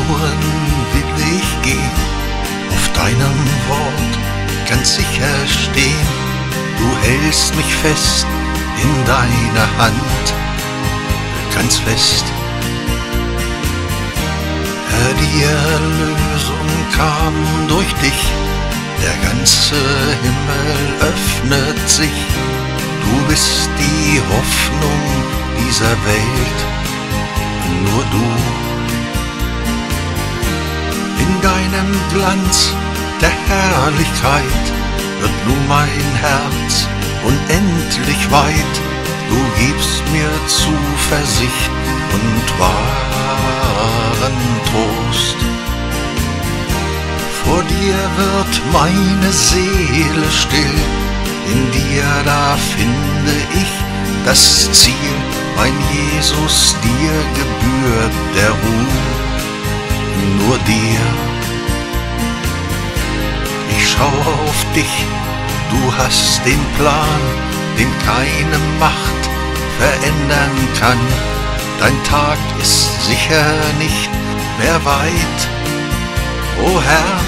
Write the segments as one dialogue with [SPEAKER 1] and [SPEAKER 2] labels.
[SPEAKER 1] Spuren will ich gehen, auf deinem Wort ganz sicher stehen. Du hältst mich fest in deiner Hand, ganz fest. Herr, die Erlösung kam durch dich, der ganze Himmel öffnet sich. Du bist die Hoffnung dieser Welt, nur du. In deinem Glanz der Herrlichkeit wird nun mein Herz unendlich weit. Du gibst mir Zuversicht und wahren Trost. Vor dir wird meine Seele still, in dir da finde ich das Ziel. Mein Jesus, dir gebührt der Ruhm, nur dir. Ich schaue auf dich, du hast den Plan, den keine Macht verändern kann. Dein Tag ist sicher nicht mehr weit, o Herr.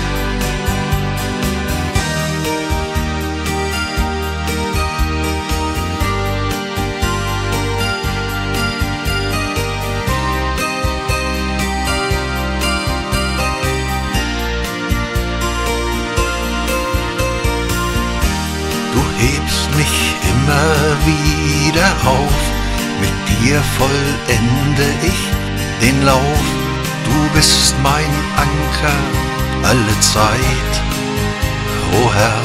[SPEAKER 1] Du hebst mich immer wieder auf, mit dir vollende ich den Lauf. Du bist mein Anker alle Zeit, o Herr.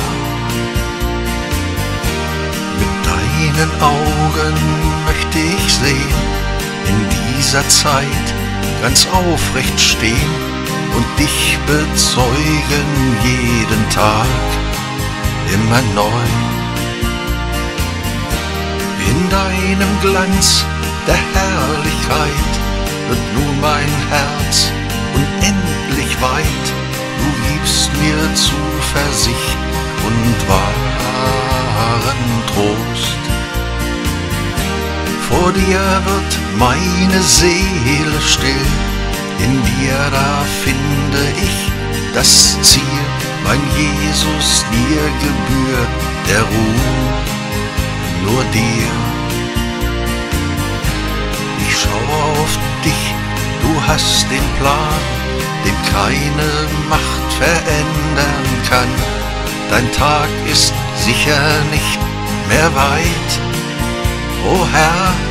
[SPEAKER 1] Mit deinen Augen möchte ich sehen, in dieser Zeit ganz aufrecht stehen und dich bezeugen jeden Tag immer neu. In deinem Glanz der Herrlichkeit wird nun mein Herz unendlich weit. Du gibst mir Zuversicht und wahren Trost. Vor dir wird meine Seele still, in dir da finde ich das Ziel. Mein Jesus, dir gebührt der Ruhm, nur dir. Ich schaue auf dich, du hast den Plan, den keine Macht verändern kann. Dein Tag ist sicher nicht mehr weit, o Herr.